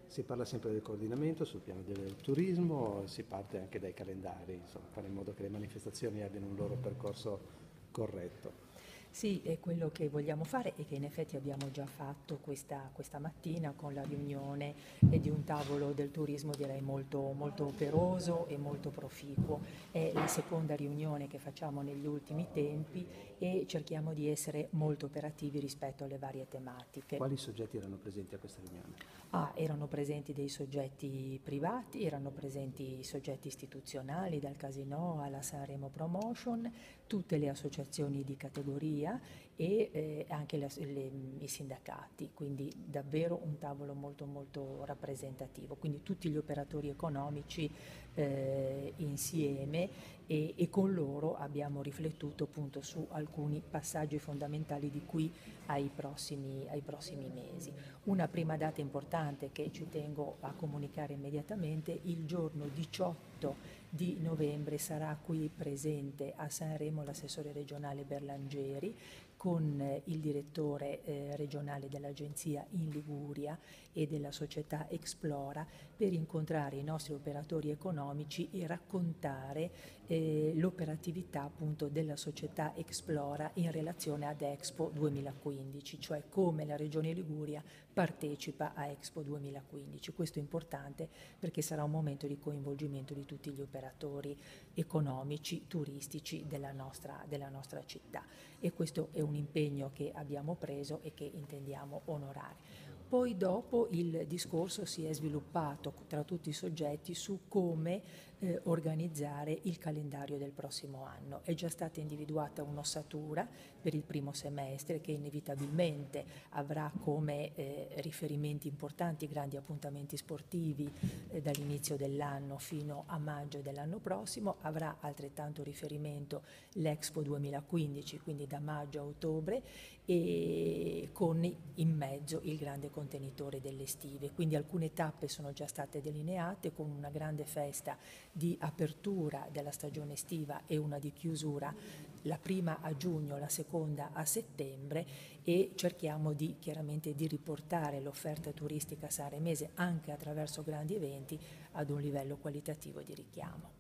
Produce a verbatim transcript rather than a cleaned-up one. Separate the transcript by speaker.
Speaker 1: Si parla sempre del coordinamento sul piano del turismo, si parte anche dai calendari, insomma, fare in modo che le manifestazioni abbiano un loro percorso corretto.
Speaker 2: Sì, è quello che vogliamo fare e che in effetti abbiamo già fatto questa, questa mattina con la riunione eh, di un tavolo del turismo direi molto, molto operoso e molto proficuo. È la seconda riunione che facciamo negli ultimi tempi e cerchiamo di essere molto operativi rispetto alle varie tematiche.
Speaker 1: Quali soggetti erano presenti a questa riunione?
Speaker 2: Ah, erano presenti dei soggetti privati, erano presenti soggetti istituzionali, dal Casino alla Sanremo Promotion, tutte le associazioni di categoria e eh, anche le- le- i sindacati, quindi davvero un tavolo molto molto rappresentativo, quindi tutti gli operatori economici eh, insieme e, e con loro abbiamo riflettuto appunto su alcuni passaggi fondamentali di qui ai prossimi, ai prossimi mesi. Una prima data importante che ci tengo a comunicare immediatamente: il giorno diciotto di novembre sarà qui presente a Sanremo l'assessore regionale Berlangeri con eh, il direttore eh, regionale dell'agenzia in Liguria e della società Explora per incontrare i nostri operatori economici e raccontare eh, l'operatività appunto della società Explora in relazione ad Expo duemilaquindici, cioè come la Regione Liguria partecipa a Expo duemilaquindici. Questo è importante perché sarà un momento di coinvolgimento di tutti gli operatori economici, turistici della nostra, della nostra città, e questo è un impegno che abbiamo preso e che intendiamo onorare. Poi dopo il discorso si è sviluppato tra tutti i soggetti su come eh, organizzare il calendario del prossimo anno. È già stata individuata un'ossatura per il primo semestre che inevitabilmente avrà come eh, riferimenti importanti i grandi appuntamenti sportivi eh, dall'inizio dell'anno fino a maggio dell'anno prossimo, avrà altrettanto riferimento l'Expo duemilaquindici, quindi da maggio a ottobre, e con in mezzo il grande contenitore delle estive. Quindi alcune tappe sono già state delineate con una grande festa di apertura della stagione estiva e una di chiusura, la prima a giugno, la seconda a settembre, e cerchiamo di chiaramente di riportare l'offerta turistica sanremese anche attraverso grandi eventi ad un livello qualitativo di richiamo.